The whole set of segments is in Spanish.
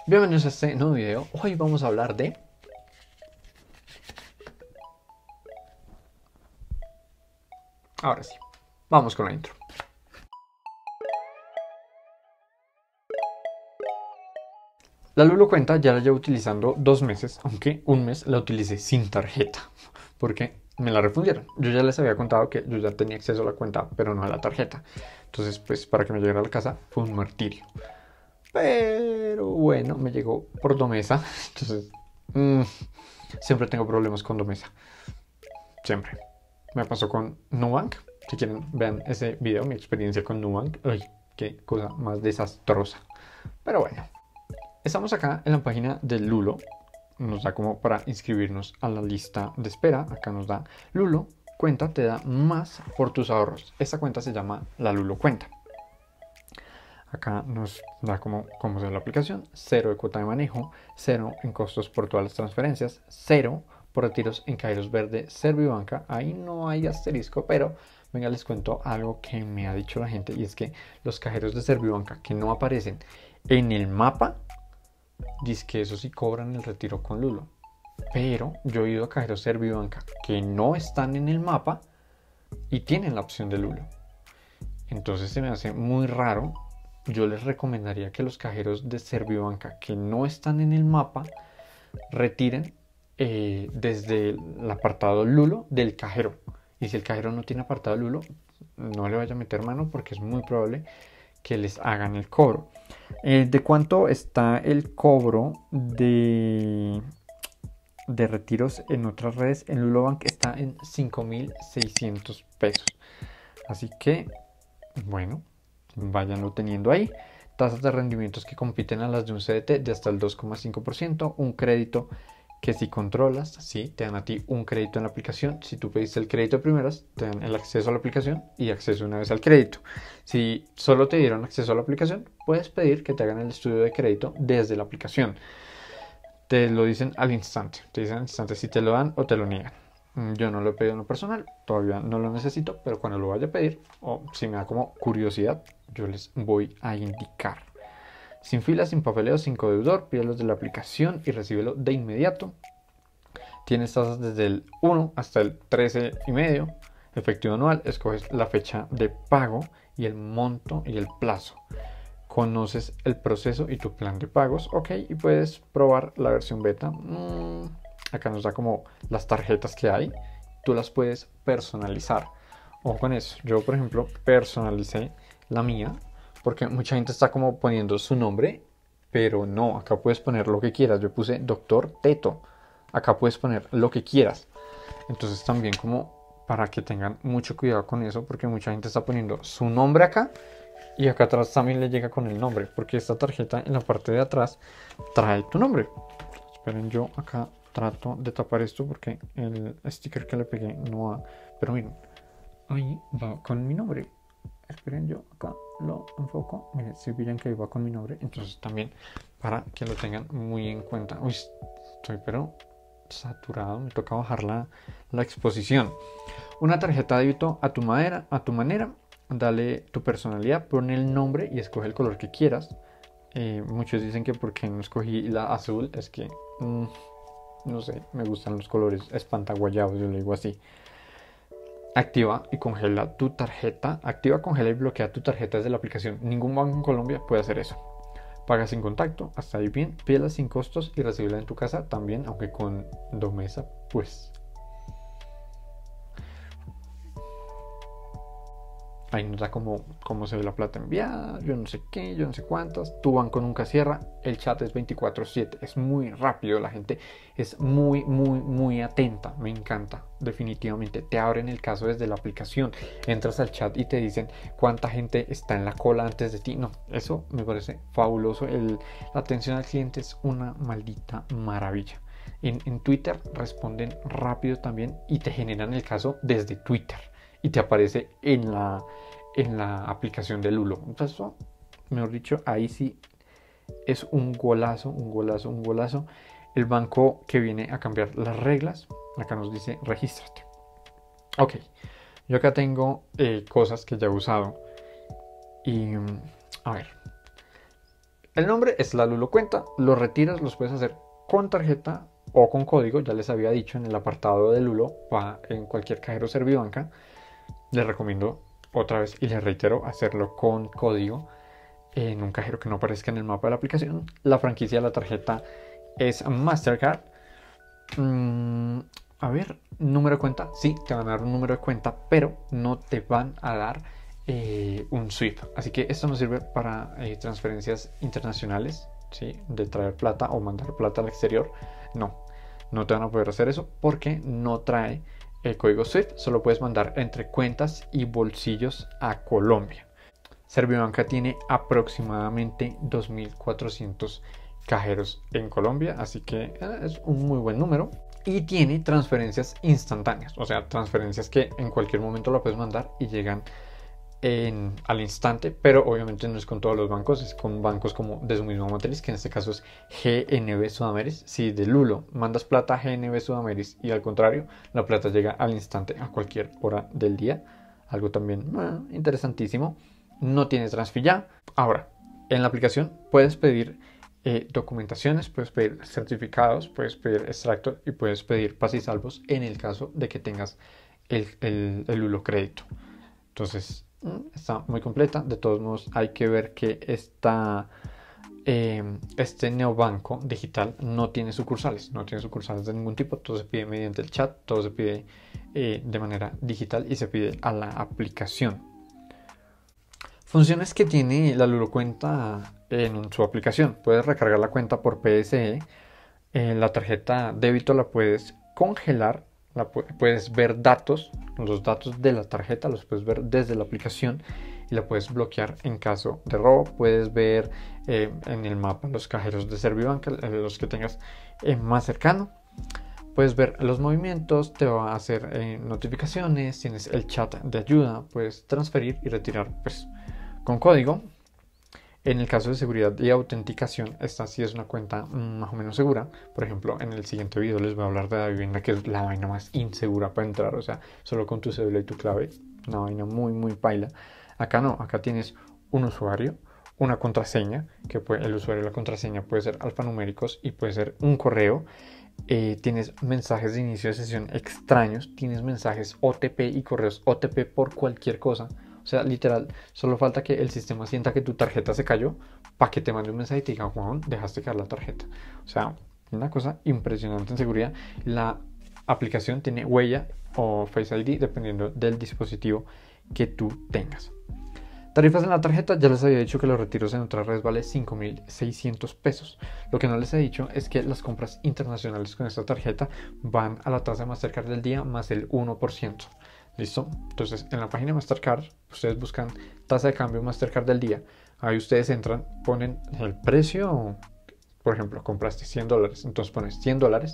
Bienvenidos a este nuevo video. Hoy vamos a hablar de... Ahora sí, vamos con la intro. La Lulo Cuenta ya la llevo utilizando 2 meses, aunque un mes la utilicé sin tarjeta, porque me la refundieron. Yo ya les había contado que yo ya tenía acceso a la cuenta, pero no a la tarjeta. Entonces, pues para que me llegara a la casa fue un martirio. Pero bueno, me llegó por Domesa. Entonces, siempre tengo problemas con Domesa. Siempre. Me pasó con Nubank. Si quieren, vean ese video, mi experiencia con Nubank. Ay, qué cosa más desastrosa. Pero bueno, estamos acá en la página de Lulo. Nos da como para inscribirnos a la lista de espera. Acá nos da Lulo Cuenta, te da más por tus ahorros. Esta cuenta se llama la Lulo Cuenta. Acá nos da como se la aplicación, 0 de cuota de manejo, 0 en costos por todas las transferencias, 0 por retiros en Cajeros Verde, Servibanca. Ahí no hay asterisco, pero venga, les cuento algo que me ha dicho la gente, y es que los cajeros de Servibanca que no aparecen en el mapa, dice que eso sí cobran el retiro con Lulo. Pero yo he ido a cajeros Servibanca que no están en el mapa y tienen la opción de Lulo. Entonces se me hace muy raro. Yo les recomendaría que los cajeros de Servibanca que no están en el mapa retiren desde el apartado Lulo del cajero. Y si el cajero no tiene apartado Lulo, no le vaya a meter mano porque es muy probable que les hagan el cobro. ¿De cuánto está el cobro de retiros en otras redes? En Lulobank está en 5.600 pesos. Así que, bueno, váyanlo teniendo ahí. Tasas de rendimientos que compiten a las de un CDT de hasta el 2,5%. Un crédito que si controlas, sí, te dan a ti un crédito en la aplicación. Si tú pediste el crédito de primeras, te dan el acceso a la aplicación y acceso una vez al crédito. Si solo te dieron acceso a la aplicación, puedes pedir que te hagan el estudio de crédito desde la aplicación. Te lo dicen al instante. Te dicen al instante si te lo dan o te lo niegan. Yo no lo he pedido en lo personal, todavía no lo necesito, pero cuando lo vaya a pedir, o si me da como curiosidad, yo les voy a indicar. Sin filas, sin papeleo, sin codeudor, pídelos de la aplicación y recíbelo de inmediato. Tienes tasas desde el 1 hasta el 13,5. Efectivo anual, escoges la fecha de pago y el monto y el plazo. Conoces el proceso y tu plan de pagos, ok, y puedes probar la versión beta. Acá nos da como las tarjetas que hay. Tú las puedes personalizar. Ojo con eso. Yo, por ejemplo, personalicé la mía porque mucha gente está como poniendo su nombre, pero no, acá puedes poner lo que quieras. Yo puse Doctor Teto. Acá puedes poner lo que quieras. Entonces también como para que tengan mucho cuidado con eso, porque mucha gente está poniendo su nombre acá y acá atrás también le llega con el nombre, porque esta tarjeta en la parte de atrás trae tu nombre. Esperen, yo acá trato de tapar esto porque el sticker que le pegué no va. Pero miren, ahí va con mi nombre. Esperen, yo acá lo enfoco. Miren, si pillan que ahí va con mi nombre. Entonces también para que lo tengan muy en cuenta. Uy, estoy pero saturado. Me toca bajar la exposición. Una tarjeta de débito a tu manera. Dale tu personalidad, pon el nombre y escoge el color que quieras. Muchos dicen que porque no escogí la azul, es que no sé, me gustan los colores espantaguayados, yo le digo así. Activa y congela tu tarjeta. Activa, congela y bloquea tu tarjeta desde la aplicación. Ningún banco en Colombia puede hacer eso. Paga sin contacto, hasta ahí bien. Pídela sin costos y recíbela en tu casa también, aunque con Domesa, pues. Ahí nos da cómo se ve la plata enviada, yo no sé qué, yo no sé cuántas. Tu banco nunca cierra, el chat es 24/7, es muy rápido, la gente es muy atenta, me encanta, definitivamente. Te abren el caso desde la aplicación, entras al chat y te dicen cuánta gente está en la cola antes de ti. No, eso me parece fabuloso, la atención al cliente es una maldita maravilla. En Twitter responden rápido también y te generan el caso desde Twitter y te aparece en la aplicación de Lulo. Entonces, eso, mejor dicho, ahí sí es un golazo. El banco que viene a cambiar las reglas, acá nos dice regístrate. Ok, yo acá tengo cosas que ya he usado y a ver, El nombre es la Lulo Cuenta. Los retiros los puedes hacer con tarjeta o con código. Ya les había dicho en el apartado de Lulo, va en cualquier cajero Servibanca. Les recomiendo otra vez y les reitero hacerlo con código en un cajero que no aparezca en el mapa de la aplicación. La franquicia de la tarjeta es Mastercard. A ver, número de cuenta. Sí, te van a dar un número de cuenta, pero no te van a dar un SWIFT. Así que esto nos sirve para transferencias internacionales, ¿sí? De traer plata o mandar plata al exterior. No te van a poder hacer eso porque no trae el código SWIFT. Solo puedes mandar entre cuentas y bolsillos a Colombia. Servibanca tiene aproximadamente 2.400 cajeros en Colombia, así que es un muy buen número. Y tiene transferencias instantáneas, o sea, transferencias que en cualquier momento la puedes mandar y llegan al instante, pero obviamente no es con todos los bancos, es con bancos como de su misma matriz, que en este caso es GNB Sudameris. Si de Lulo mandas plata a GNB Sudameris y al contrario, la plata llega al instante a cualquier hora del día, algo también interesantísimo. No tiene Transfilla. Ahora, en la aplicación puedes pedir documentaciones, puedes pedir certificados, puedes pedir extractos y puedes pedir salvos en el caso de que tengas el Lulo Crédito. Entonces, está muy completa. De todos modos, hay que ver que este neobanco digital no tiene sucursales de ningún tipo. Todo se pide mediante el chat, todo se pide de manera digital y se pide a la aplicación. Funciones que tiene la Lulo Cuenta en su aplicación: puedes recargar la cuenta por PSE, la tarjeta débito la puedes congelar, puedes ver los datos de la tarjeta los puedes ver desde la aplicación y la puedes bloquear en caso de robo. Puedes ver en el mapa los cajeros de Servibanca, los que tengas más cercano. Puedes ver los movimientos, te va a hacer notificaciones, tienes el chat de ayuda, puedes transferir y retirar con código. En el caso de seguridad y autenticación, esta sí es una cuenta más o menos segura. Por ejemplo, en el siguiente video les voy a hablar de la vivienda, que es la vaina más insegura para entrar. O sea, solo con tu cédula y tu clave. Una vaina muy, muy paila. Acá no, acá tienes un usuario, una contraseña, que el usuario y la contraseña puede ser alfanuméricos y puede ser un correo. Tienes mensajes de inicio de sesión extraños, tienes mensajes OTP y correos OTP por cualquier cosa. O sea, literal, solo falta que el sistema sienta que tu tarjeta se cayó para que te mande un mensaje y te diga: Juan, dejaste caer la tarjeta. O sea, una cosa impresionante en seguridad. La aplicación tiene huella o Face ID dependiendo del dispositivo que tú tengas. Tarifas en la tarjeta: ya les había dicho que los retiros en otras redes vale 5.600 pesos. Lo que no les he dicho es que las compras internacionales con esta tarjeta van a la tasa de Mastercard del día más el 1%. ¿Listo? Entonces, en la página de Mastercard, ustedes buscan tasa de cambio Mastercard del día. Ahí ustedes entran, ponen el precio. Por ejemplo, compraste $100, entonces pones $100,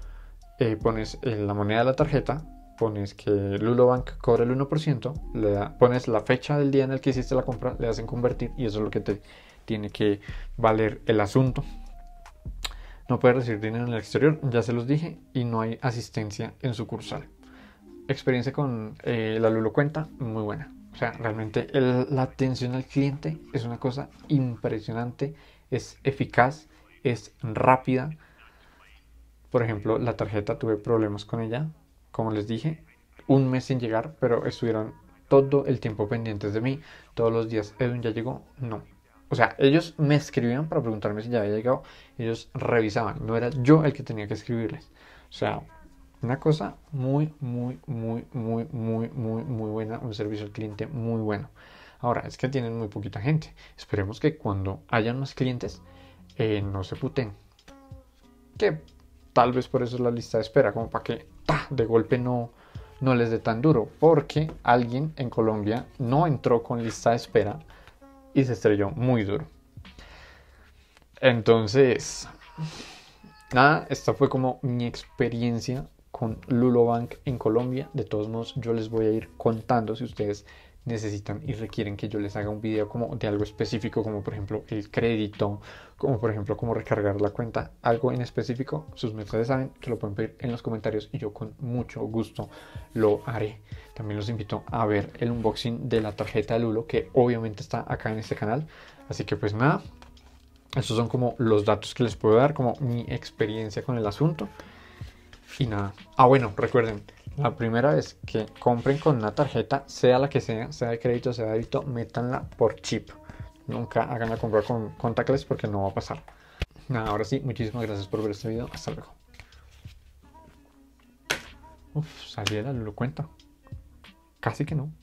pones la moneda de la tarjeta, pones que Lulo Bank cobra el 1%, pones la fecha del día en el que hiciste la compra, le hacen convertir y eso es lo que te tiene que valer el asunto. No puedes recibir dinero en el exterior, ya se los dije, y no hay asistencia en sucursal. Experiencia con la Lulo Cuenta, muy buena. O sea, realmente la atención al cliente es una cosa impresionante, es eficaz, es rápida. Por ejemplo, la tarjeta, tuve problemas con ella, como les dije, un mes sin llegar, pero estuvieron todo el tiempo pendientes de mí, todos los días: Edwin, ¿ya llegó? No. O sea, ellos me escribían para preguntarme si ya había llegado, ellos revisaban, no era yo el que tenía que escribirles. O sea, una cosa muy, muy, muy, muy, muy, muy, muy buena, un servicio al cliente muy bueno. Ahora, es que tienen muy poquita gente. Esperemos que cuando hayan más clientes no se puten. Que tal vez por eso es la lista de espera, como para que de golpe no les dé tan duro. Porque alguien en Colombia no entró con lista de espera y se estrelló muy duro. Entonces, nada, esta fue como mi experiencia con Lulo Bank en Colombia. De todos modos, yo les voy a ir contando si ustedes necesitan y requieren que yo les haga un video como de algo específico, como por ejemplo el crédito, como por ejemplo cómo recargar la cuenta, algo en específico. Sus mercedes saben que lo pueden pedir en los comentarios y yo con mucho gusto lo haré. También los invito a ver el unboxing de la tarjeta de Lulo, que obviamente está acá en este canal. Así que pues nada, Estos son como los datos que les puedo dar, como mi experiencia con el asunto. Y nada. Ah, bueno, recuerden, la primera vez que compren con una tarjeta, sea la que sea de crédito, sea de débito, métanla por chip. Nunca hagan la compra con contactless porque no va a pasar. Nada, ahora sí, muchísimas gracias por ver este video. Hasta luego. Uf, Saliera, lo cuenta. Casi que no.